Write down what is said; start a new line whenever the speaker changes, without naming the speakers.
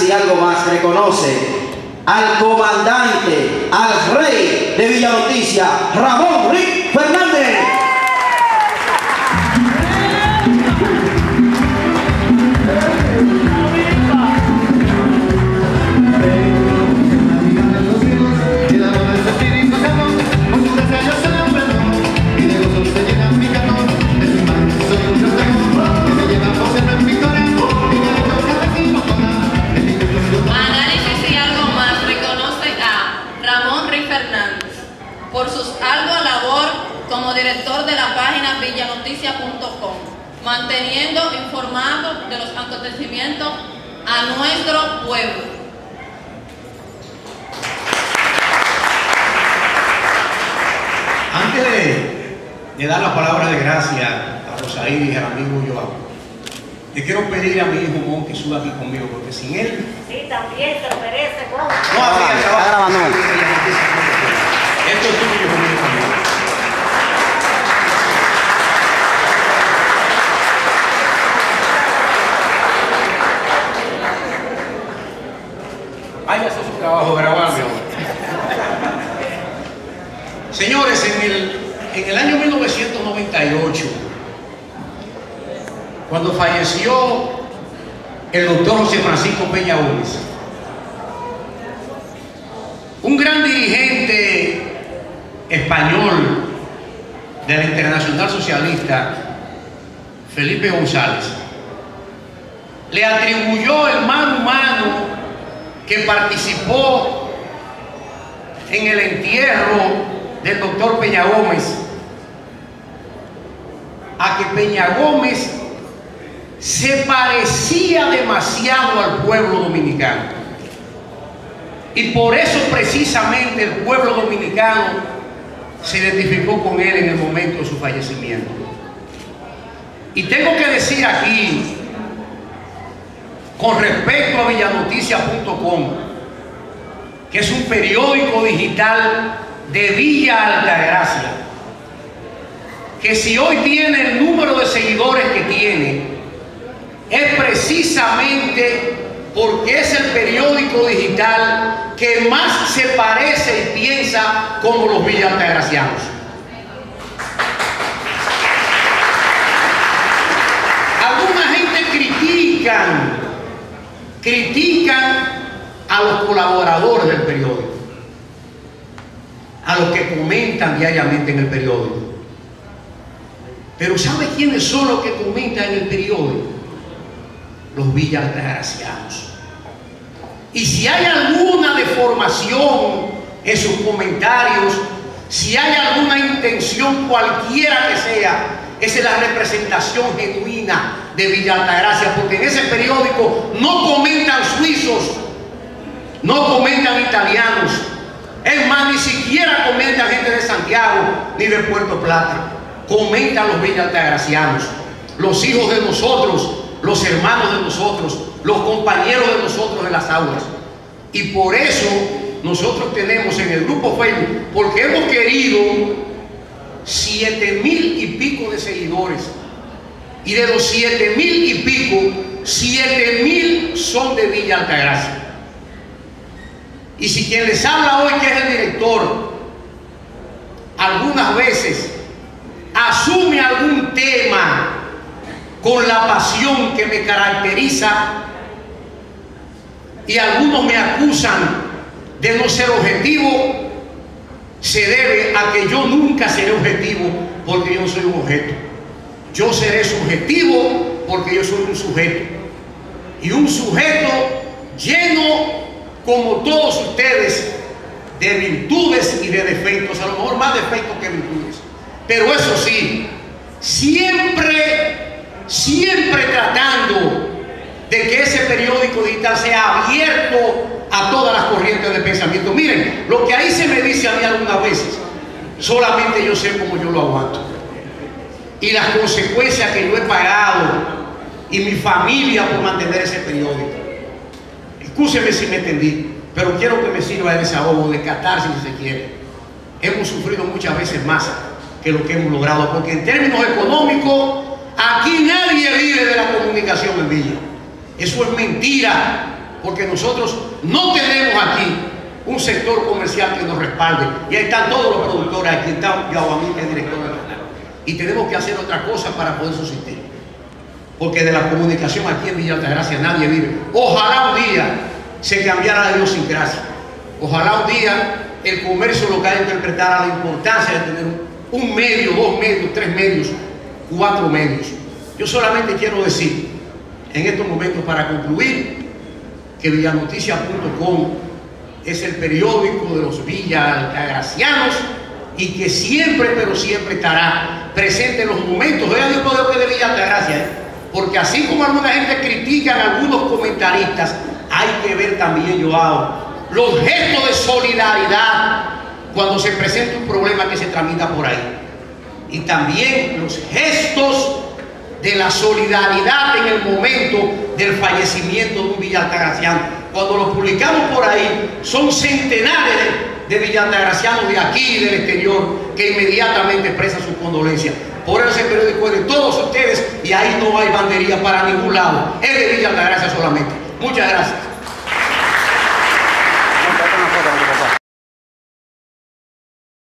Análisis y Algo Más reconoce al comandante, al rey de Villa Noticia, Ramón Rick Fernández.
Por su ardua labor como director de la página villanoticia.com, manteniendo informados de los acontecimientos a nuestro pueblo.
Antes de dar la palabra de gracia a Rosaín y al amigo Joao, le quiero pedir a mi hijo Mon que suba aquí conmigo, porque sin él...
Sí, también se lo merece, Mon.
No habría trabajo.
Está grabando.
Esto es tuyo conmigo también. Vaya a hacer su trabajo, grabarme ahora. Señores, en el año 1998, cuando falleció el doctor José Francisco Peña Gómez, un gran dirigente español de la Internacional Socialista, Felipe González, le atribuyó el mal humano que participó en el entierro del doctor Peña Gómez a que Peña Gómez se parecía demasiado al pueblo dominicano. Y por eso precisamente el pueblo dominicano se identificó con él en el momento de su fallecimiento. Y tengo que decir aquí, con respecto a villanoticia.com, que es un periódico digital de Villa Altagracia, que si hoy tiene el número de seguidores que tiene, es precisamente porque es el periódico digital que más se parece y piensa como los villaltagracianos. Alguna gente critican a los colaboradores del periódico, a los que comentan diariamente en el periódico. Pero ¿sabe quiénes son los que comentan en el periódico? Los villaltagracianos. Y si hay alguna deformación en sus comentarios, si hay alguna intención cualquiera que sea, esa es la representación genuina de Villa Altagracia, porque en ese periódico no comentan suizos, no comentan italianos, es más, ni siquiera comentan gente de Santiago ni de Puerto Plata, comentan los villaltagracianos, los hijos de nosotros, los hermanos de nosotros, los compañeros de nosotros en las aulas. Y por eso nosotros tenemos en el grupo Facebook, porque hemos querido 7,000 y pico de seguidores, y de los 7,000 y pico, 7,000 son de Villa Altagracia. Y si quien les habla hoy, que es el director, algunas veces asume algún tema con la pasión que me caracteriza, y algunos me acusan de no ser objetivo, se debe a que yo nunca seré objetivo, porque yo no soy un objeto. Yo seré subjetivo porque yo soy un sujeto, y un sujeto lleno, como todos ustedes, de virtudes y de defectos, a lo mejor más defectos que virtudes, pero eso sí, siempre tratando de que ese periódico digital sea abierto a todas las corrientes de pensamiento. Miren, lo que ahí se me dice a mí algunas veces, solamente yo sé cómo yo lo aguanto, y las consecuencias que yo he pagado y mi familia por mantener ese periódico. Excúseme si me entendí, pero quiero que me sirva de desahogo, de catarsis si se quiere. Hemos sufrido muchas veces más que lo que hemos logrado, porque en términos económicos aquí nadie vive de la comunicación en Villa. Eso es mentira. porque nosotros no tenemos aquí un sector comercial que nos respalde. Y ahí están todos los productores, aquí está Yahuamí, que es director del canal. Y tenemos que hacer otra cosa para poder subsistir. Porque de la comunicación aquí en Villa Altagracia nadie vive. Ojalá un día se cambiara la idiosincrasia. Ojalá un día el comercio local interpretara la importancia de tener un medio, 2 medios, 3 medios, 4 medios. Yo solamente quiero decir, en estos momentos para concluir, que villanoticias.com es el periódico de los villaltagracianos y que siempre, pero siempre estará presente en los momentos, vean el poder de Villa Altagracia, porque así como alguna gente critica a algunos comentaristas, hay que ver también, Joao, los gestos de solidaridad cuando se presenta un problema que se tramita por ahí. Y también los gestos de la solidaridad en el momento del fallecimiento de un villaltagraciano. Cuando lo publicamos por ahí, son centenares de villaltagracianos de aquí y del exterior que inmediatamente expresan sus condolencias. Por eso ese periódico es de todos ustedes y ahí no hay bandería para ningún lado. Es de Villa Altagracia solamente. Muchas gracias.